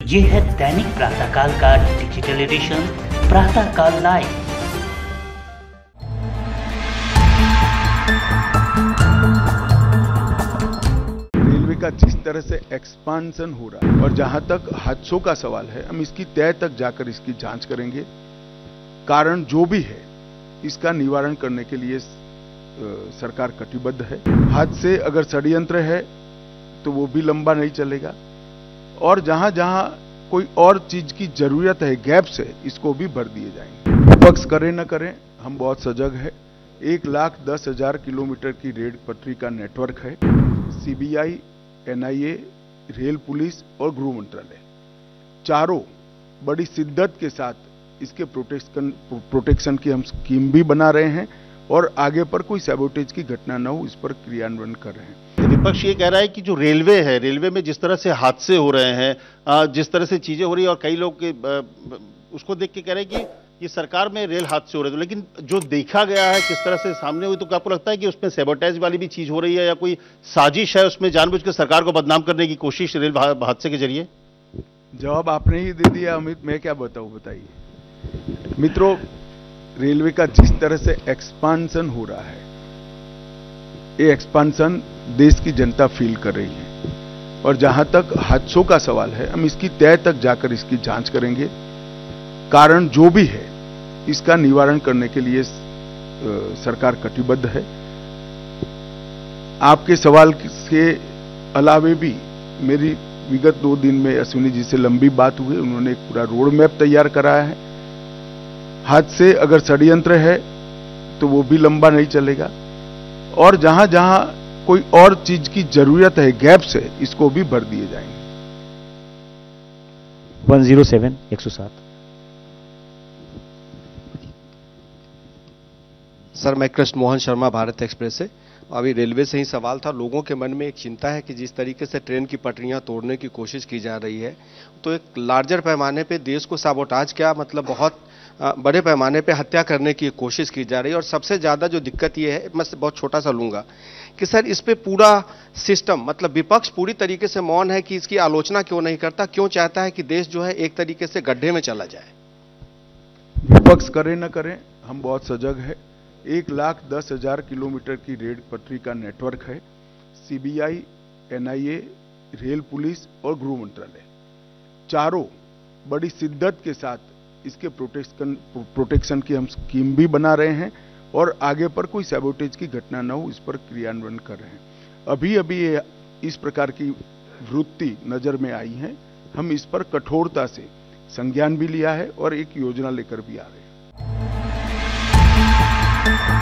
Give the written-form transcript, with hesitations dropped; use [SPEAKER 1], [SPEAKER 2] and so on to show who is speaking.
[SPEAKER 1] ये है दैनिक प्रातःकाल का digital edition Pratahkal live.
[SPEAKER 2] Railway का जिस तरह से एक्सपांशन हो रहा है और जहां तक हादसों का सवाल है, हम इसकी तह तक जाकर इसकी जांच करेंगे। कारण जो भी है इसका निवारण करने के लिए सरकार कटिबद्ध है। हादसे अगर षड्यंत्र है तो वो भी लंबा नहीं चलेगा और जहां जहां कोई और चीज की जरूरत है, गैप्स है, इसको भी भर दिए जाएंगे। विपक्ष करे न करें, हम बहुत सजग है। 1,10,000 किलोमीटर की रेल पटरी का नेटवर्क है। सीबीआई, एनआईए, रेल पुलिस और गृह मंत्रालय चारों बड़ी शिद्दत के साथ इसके प्रोटेक्शन की हम स्कीम भी बना रहे हैं और आगे पर कोई सैबोटेज की घटना न हो, इस पर क्रियान्वयन कर रहे हैं।
[SPEAKER 3] विपक्ष ये कह रहा है कि जो रेलवे है, रेलवे में जिस तरह से हादसे हो रहे हैं, जिस तरह से चीजें हो रही है, और कई लोग उसको देख के कह रहे हैं कि ये सरकार में रेल हादसे हो रहे थे, लेकिन जो देखा गया है किस तरह से सामने हुई, तो क्या आपको लगता है कि उसमें सैबोटेज वाली भी चीज हो रही है या कोई साजिश है, उसमें जानबूझ के सरकार को बदनाम करने की कोशिश रेल हादसे के जरिए?
[SPEAKER 2] जवाब आपने ही दे दिया अमित, मैं क्या बताऊं, बताइए। मित्रों, रेलवे का जिस तरह से एक्सपांशन हो रहा है, ये एक्सपांशन देश की जनता फील कर रही है और जहां तक हादसों का सवाल है, हम इसकी तह तक जाकर इसकी जांच करेंगे। कारण जो भी है इसका निवारण करने के लिए सरकार कटिबद्ध है। आपके सवाल के अलावे भी मेरी विगत 2 दिन में अश्विनी जी से लंबी बात हुई, उन्होंने एक पूरा रोड मैप तैयार कराया है। हादसे अगर षड्यंत्र है तो वो भी लंबा नहीं चलेगा और जहां जहां कोई और चीज की जरूरत है, गैप्स है, इसको भी भर दिए जाएंगे।
[SPEAKER 4] 107
[SPEAKER 5] सर, मैं कृष्ण मोहन शर्मा, भारत एक्सप्रेस से। अभी रेलवे से ही सवाल था। लोगों के मन में एक चिंता है कि जिस तरीके से ट्रेन की पटरियां तोड़ने की कोशिश की जा रही है, तो एक लार्जर पैमाने पे देश को साबोटाज, क्या मतलब बहुत बड़े पैमाने पे हत्या करने की कोशिश की जा रही है। और सबसे ज्यादा जो दिक्कत ये है, मैं बहुत छोटा सा लूंगा कि सर इस पे पूरा सिस्टम, मतलब विपक्ष पूरी तरीके से मौन है कि इसकी आलोचना क्यों नहीं करता, क्यों चाहता है कि देश जो है एक तरीके से गड्ढे में चला जाए?
[SPEAKER 2] विपक्ष करे न करें, हम बहुत सजग है। 1,10,000 किलोमीटर की रेल पटरी का नेटवर्क है। सीबीआई, एनआईए, रेल पुलिस और गृह मंत्रालय चारों बड़ी शिद्दत के साथ इसके प्रोटेक्शन की हम स्कीम भी बना रहे हैं और आगे पर कोई सैबोटेज की घटना न हो, इस पर क्रियान्वयन कर रहे हैं। अभी इस प्रकार की वृत्ति नजर में आई है, हम इस पर कठोरता से संज्ञान भी लिया है और एक योजना लेकर भी आ रहे हैं।